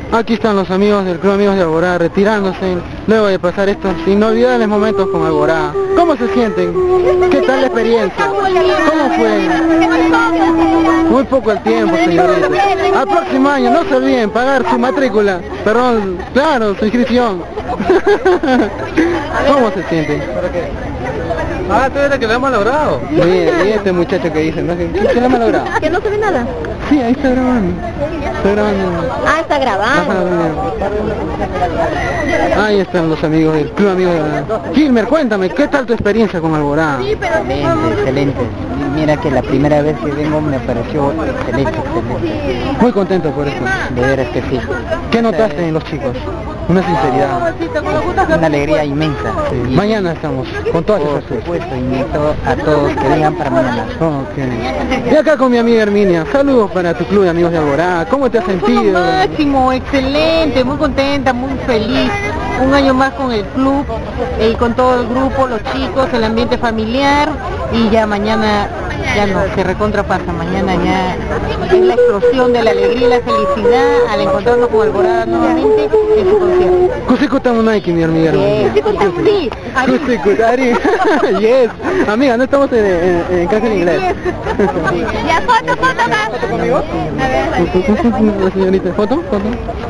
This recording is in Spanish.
Aquí están los amigos del Club Amigos de Alborada retirándose luego de pasar estos inolvidables momentos con Alborada. ¿Cómo se sienten? ¿Qué tal la experiencia? ¿Cómo fue? Muy poco el tiempo, señorita. Al próximo año no se olviden pagar su matrícula. Perdón, claro, su inscripción. ¿Cómo se sienten? Ah, tú eres que lo hemos logrado. Y este muchacho que dice, ¿no? ¿Qué lo hemos logrado? Que no se ve nada. Sí, ahí está grabando. Está grabando. Ah, está grabando. Ahí están los amigos del Club Amigos de Alborada. Gilmer, cuéntame, ¿qué tal tu experiencia con Alborada? Excelente. Mira que la primera vez que vengo me pareció excelente. Muy contento por eso. De veras que sí. ¿Qué notaste en los chicos? Una sinceridad. Una alegría inmensa. Sí. Mañana estamos con todas Por esas cosas. supuesto, invito a todos que vengan para mañana. Okay. Y acá con mi amiga Herminia, saludos para tu Club de Amigos de Alborada. ¿Cómo te has sentido? Máximo, excelente, muy contenta, muy feliz. Un año más con el club, con todo el grupo, los chicos, el ambiente familiar, y ya mañana ya no se recontrapasa, mañana ya es la explosión de la alegría y la felicidad al encontrarnos con Alborada nuevamente en su concierto. Kusikutamu Nike, mi amiga Herminia. Sí, Kusikutari. Yes. Amiga, no estamos en clase en inglés. Ya, foto acá. ¿Foto conmigo? A ver. La señorita, ¿foto?